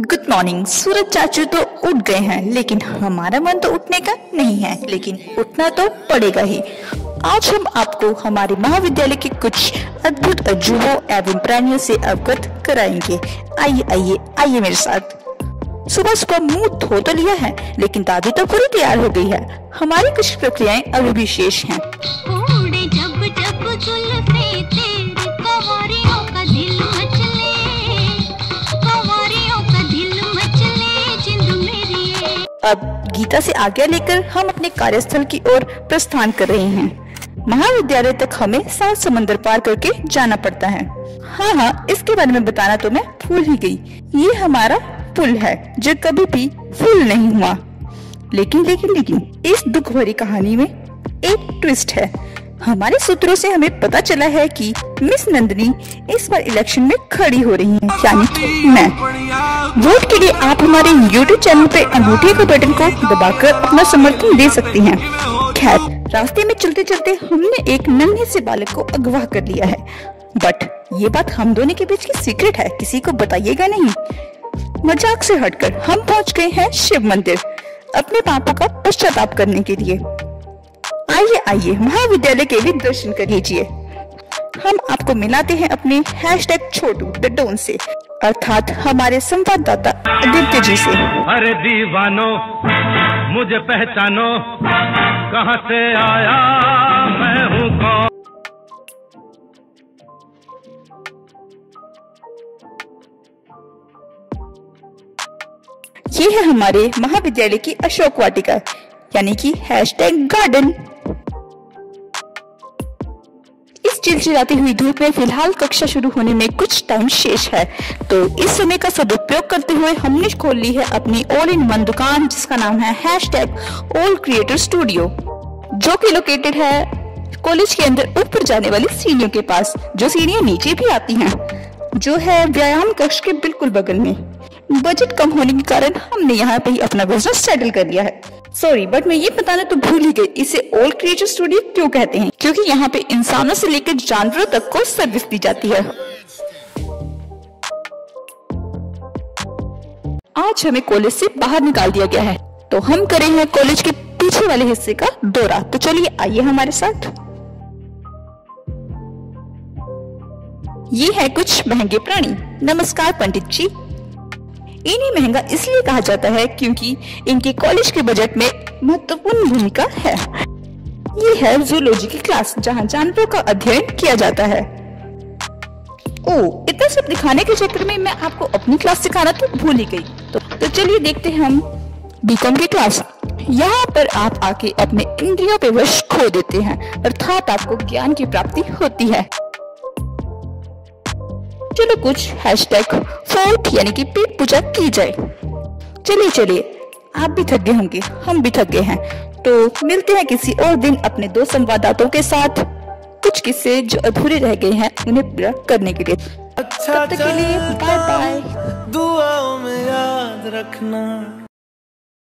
Good morning. सूरज चाचू तो उठ गए हैं, लेकिन हमारा मन तो उठने का नहीं है, लेकिन उठना तो पड़ेगा ही। आज हम आपको हमारे महाविद्यालय के कुछ अद्भुत अजूबों एवं प्राणियों से अवगत कराएंगे। आइए आइए आइए मेरे साथ। सुबह सुबह मुंह धो तो लिया है, लेकिन दादी तो पूरी तैयार हो गई है। हमारी कुछ प्रक्रियाएं अभी भी शेष हैं। अब गीता से आज्ञा लेकर हम अपने कार्यस्थल की ओर प्रस्थान कर रहे हैं। महाविद्यालय तक हमें 7 समंदर पार करके जाना पड़ता है। हाँ, इसके बारे में बताना तो मैं भूल ही गई। ये हमारा पुल है जो कभी भी फुल नहीं हुआ। लेकिन इस दुख भरी कहानी में एक ट्विस्ट है। हमारे सूत्रों से हमें पता चला है कि मिस नंदिनी इस बार इलेक्शन में खड़ी हो रही हैं, यानी कि मैं। वोट के लिए आप हमारे YouTube चैनल पे अंगूठे के बटन को दबाकर अपना समर्थन दे सकती हैं। खैर, रास्ते में चलते चलते हमने एक नन्हे से बालक को अगवा कर लिया है, बट ये बात हम दोनों के बीच की सीक्रेट है, किसी को बताइएगा नहीं। मजाक से हटकर हम पहुंच गए हैं शिव मंदिर अपने पापा का पश्चाताप करने के लिए। आइए महाविद्यालय के भी दर्शन कर लीजिए। हम आपको मिलाते हैं अपने #छोटू द डॉन से, अर्थात हमारे संवाददाता आदित्य जी से। अरे दीवानो मुझे पहचानो, कहां से आया मैं हूं कौन। ये है हमारे महाविद्यालय की अशोक वाटिका, यानी कि #गार्डन। इस चिलचिलाती हुई धूप में फिलहाल कक्षा शुरू होने में कुछ टाइम शेष है, तो इस समय का सदुपयोग करते हुए हमने खोल ली है अपनी ऑल इन वन दुकान, जिसका नाम है #ऑल क्रिएटर स्टूडियो, जो कि लोकेटेड है कॉलेज के अंदर ऊपर जाने वाली सीढ़ियों के पास, जो सीढ़ियां नीचे भी आती हैं, जो है व्यायाम कक्ष के बिल्कुल बगल में। बजट कम होने के कारण हमने यहाँ पे ही अपना बिजनेस सेटल कर लिया है। सॉरी, बट मैं ये बताना तो भूल ही गई, इसे ऑल क्रिएटर स्टूडियो क्यों कहते हैं, क्योंकि यहाँ पे इंसानों से लेकर जानवरों तक को सर्विस दी जाती है। आज हमें कॉलेज से बाहर निकाल दिया गया है, तो हम करेंगे कॉलेज के पीछे वाले हिस्से का दौरा। तो चलिए आइए हमारे साथ। ये है कुछ महंगे प्राणी। नमस्कार पंडित जी। इन्हें महंगा इसलिए कहा जाता है क्योंकि इनके कॉलेज के बजट में महत्वपूर्ण भूमिका है। ये है जूलॉजी की क्लास, जहाँ जानवरों का अध्ययन किया जाता है। इतना सब दिखाने के चक्कर में मैं आपको अपनी क्लास सिखाना तो भूल ही गई। तो चलिए देखते हैं हम बीकॉम की क्लास। यहाँ पर आप आके अपने इंद्रियों पे वश खो देते हैं, अर्थात आपको ज्ञान की प्राप्ति होती है। चलो कुछ #4 यानी कि पेट पूजा की जाए। चलिए आप भी थक गए होंगे, हम भी थक गए हैं, तो मिलते हैं किसी और दिन अपने 2 संवाददाताओं के साथ। कुछ किस्से जो अधूरे रह गए हैं उन्हें पूरा करने के लिए। तब तक के लिए बाय बाय। दुआओं में याद रखना।